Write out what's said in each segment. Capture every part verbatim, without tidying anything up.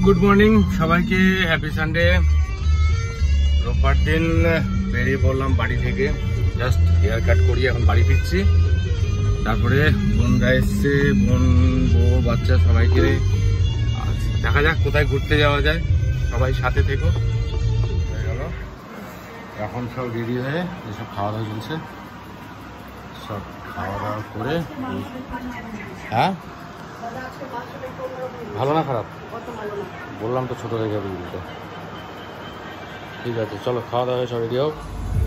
Good morning সবাইকে, happy Sunday. রোববার দিন বেরিয়ে পড়লাম বাড়ি থেকে, জাস্ট হেয়ার কাট করিয়ে এখন বাড়ি ফিরছি। তারপরে বোনরা এসছে, বোন বউ বাচ্চা সবাইকে দেখা যাক কোথায় ঘুরতে যাওয়া যায়, সবাই সাথে থেকো। হয়ে গেল, এখন সব রেডি হয়ে যেসব খাওয়া দাওয়া চলছে সব খাওয়া দাওয়া করে। হ্যাঁ ভালো না খারাপ বললাম তো, ছোটো দেখে ভিডিওটা। ঠিক আছে চলো, খাওয়া দাওয়া সব রেডি হোক।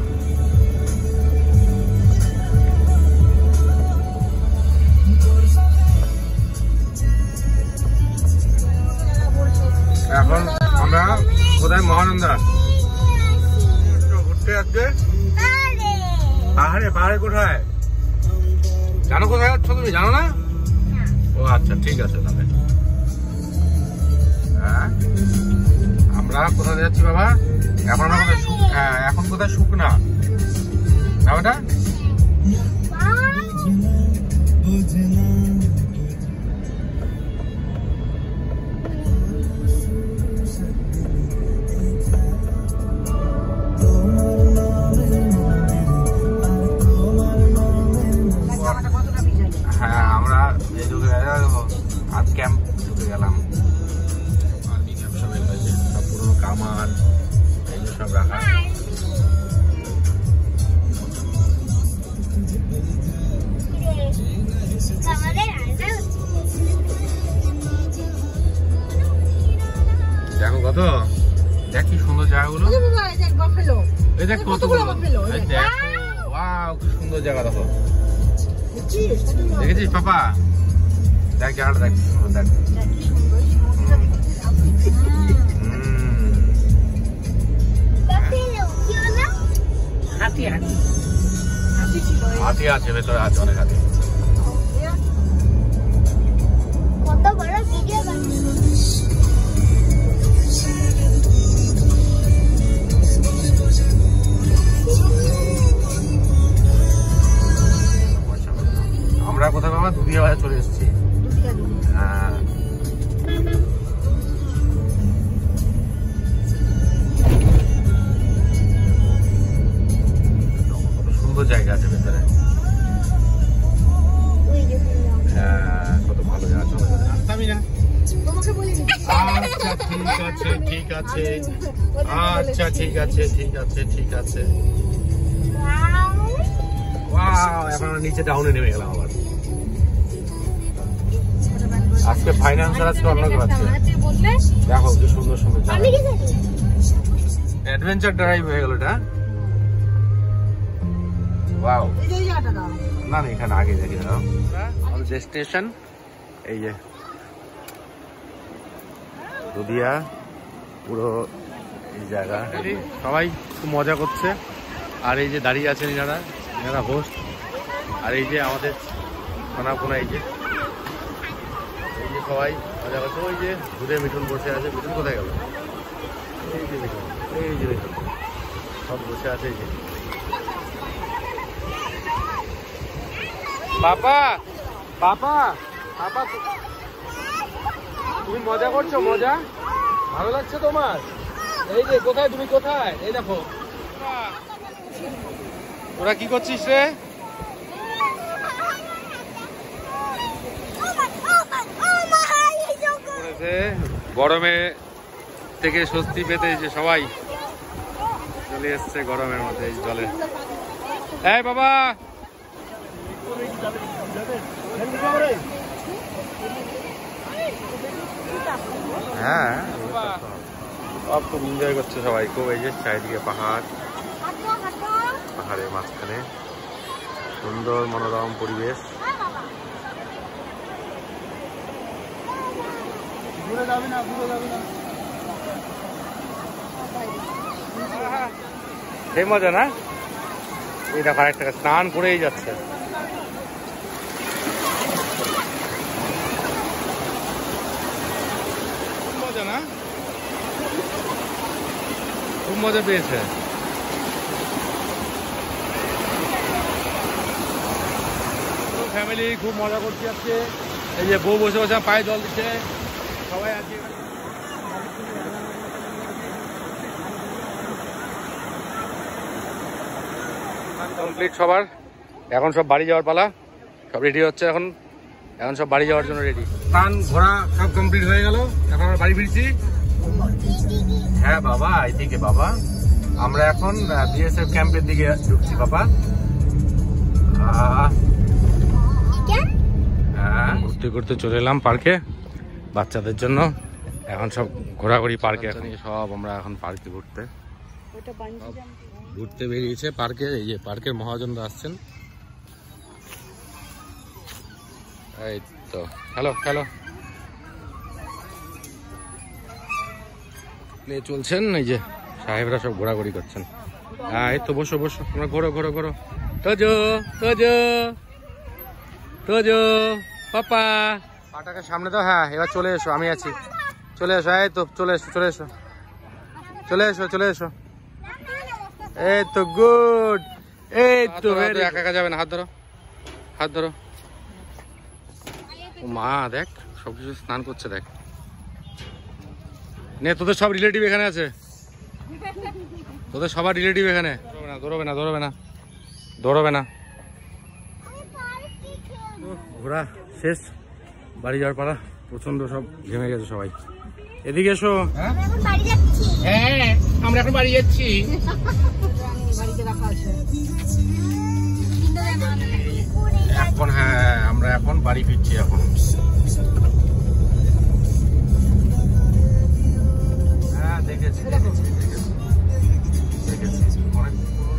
এখন আমরা কোথায়? মহানন্দা ঘুরতে যাচ্ছে। পাহাড়ে? পাহাড়ে কোথায় জানো? কোথায় যাচ্ছ তুমি, জানো না? ও আচ্ছা ঠিক আছে তাহলে। হ্যাঁ আমরা কোথায় যাচ্ছি বাবা? এখন কোথায়? হ্যাঁ এখন কোথায়? শুকনা না ওটা? হ্যাঁ আমরা এই ঢুকে আজ ক্যাম্প ঢুকে গেলাম। সব পুরোনো কামান এগুলো সব রাখা। দেখো কত, দেখ কি সুন্দর জায়গাগুলো। এই দেখ কতগুলো, ওয়াও কি সুন্দর জায়গা। দেখো দেখেছিস পাপা? দেখ জায়গাটা, দেখ সুন্দর, দেখ হাতি আছে ভেতরে, আছে অনেক হাতি। আমরা কোথায় বাবা? দুধিয়া বাজার চলে এসেছি। হ্যাঁ কত সুন্দর জায়গা আছে ভেতরে। হ্যাঁ কত ভালো জায়গা। আমি না আচ্ছা ঠিক আছে ঠিক আছে আচ্ছা ঠিক আছে ঠিক আছে ঠিক আছে। ওয়াও এখন নিচে ডাউনে নেমে গেলাম আবার। আজকে ফাইন্যান্সার আজকে অন্য করাচ্ছে। দেখো কি সুন্দর সুন্দর অ্যাডভেঞ্চার ড্রাইভ হয়ে গেল এটা। ওয়াও না না এখানে আগে দেখি দাও আমাদের ডেস্টিনেশন। এই যে দুধিয়া পুরো এই জায়গা, সবাই খুব মজা করছে। আর এই যে দাঁড়িয়ে আছেন এনারা, এনারা হোস্ট। আর এই যে আমাদের কোনা কোনা এই যে এই যে সবাই মজা করছে। ওই যে ঘুরে মিঠুন বসে আছে। মিঠুন কোথায় গেল? এই যে মিঠুন, এই যে মিঠুন সব বসে আছে। এই যে পাপা পাপা পাপা তুমি মজা করছো? মজা ভালো লাগছে তোমার? এই যে কোথায় তুমি, কোথায়? এই দেখো ওরা কি করছিস রে? গরমে থেকে স্বস্তি পেতে যে সবাই চলে এসছে গরমের মধ্যে এই জলে। এই বাবা হ্যাঁ সব খুব এনজয় করছে সবাই খুব। এই যে চারিদিকে পাহাড়, পাহাড়ের মাঝখানে সুন্দর মনোরম পরিবেশ। সেই মজা না? এই দেখো আরেকটা স্নান করেই যাচ্ছে। মজা না? খুব মজা পেয়েছে। ফ্যামিলি খুব মজা করতে যাচ্ছে। এই যে বউ বসে বসে পায়ে জল দিচ্ছে, সবাই আছে। কমপ্লিট সবার, এখন সব বাড়ি যাওয়ার পালা, সব রেডি হচ্ছে এখন, এখন সব বাড়ি যাওয়ার জন্য রেডি। স্নান ঘোরা সব কমপ্লিট হয়ে গেল, এখন আমরা বাড়ি ফিরছি। হ্যাঁ বাবা, এইদিকে বাবা, আমরা এখন বিএসএফ ক্যাম্পের দিকে ঢুকছি বাবা। হ্যাঁ, ঘুরতে ঘুরতে চলে এলাম পার্কে বাচ্চাদের জন্য, এখন সব ঘোরাঘুরি পার্কে, এখন সব আমরা এখন পার্কে ঘুরতে ঘুরতে বেরিয়েছে পার্কে। এই যে পার্কের মহাজনরা আসছেন, এই তো হ্যালো হ্যালো প্লে চলছেন, এই যে সাহেবরা সব ঘোরাঘুরি করছেন। হ্যাঁ এই তো বসো বসো, তোমরা ঘোরো ঘোরো ঘোরো। তোজো তোজো তোজো পাপা, পাটাকে সামনে দাও। হ্যাঁ এবার চলে এসো, আমি আছি, চলে এসো। এই তো চলে এসো চলে এসো চলে এসো চলে এসো এই তো গুড, এই তো একা একা যাবে না, হাত ধরো হাত ধরো। ও মা দেখ সবকিছু স্নান করছে, দেখ নে, তোদের সব রিলেটিভ এখানে আছে, তোদের সবার রিলেটিভ এখানে। দৌড়বে না দৌড়বে না দৌড়বে না। ঘোরা শেষ, বাড়ি যাওয়ার পালা, প্রচন্ড সব ঘেমে গেছে সবাই। এদিকে এসো। হ্যাঁ আমরা এখন বাড়ি যাচ্ছি। এখন হ্যাঁ আমরা এখন বাড়ি ফিরছি এখন। হ্যাঁ দেখেছি দেখেছি দেখেছি অনেক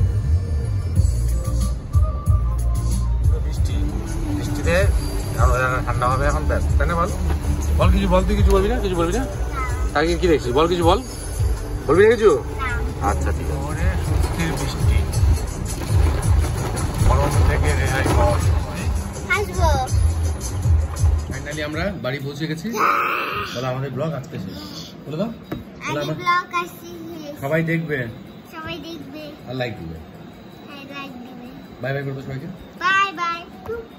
বৃষ্টি, বৃষ্টিতে ঠান্ডা হবে এখন, ব্যাস তাই না? বল বল কিছু, বল তুই কিছু বলবি না, কিছু বলবি না? তাকে কি দেখছিস বল, কিছু বল, বলবি না কিছু? আচ্ছা ঠিক আছে। সুস্থির বৃষ্টি, গরম থেকে রেহাই পাওয়ার সময় ফাইনালি আমরা বাড়ি পৌঁছে গেছি। বলো আমাদের ব্লগ আজকে শেষ, বলে দাও। সবাই দেখবে, সবাই দেখবে আর লাইক দিবে, বাই বাই করবো সবাইকে, বাই বাই।